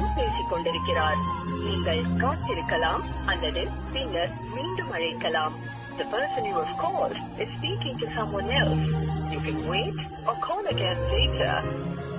பேசிக் கொண்டிருக்கிறார். நீங்கள் காத்திருக்கலாம் அல்லது பின்னர் மீண்டும் அழைக்கலாம். The person you have called is speaking to someone else. You can wait or call again later.